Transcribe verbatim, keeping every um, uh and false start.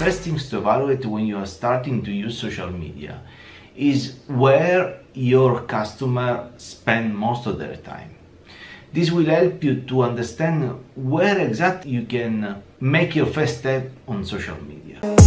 first things to evaluate when you are starting to use social media is where your customer spend most of their time. This will help you to understand where exactly you can make your first step on social media.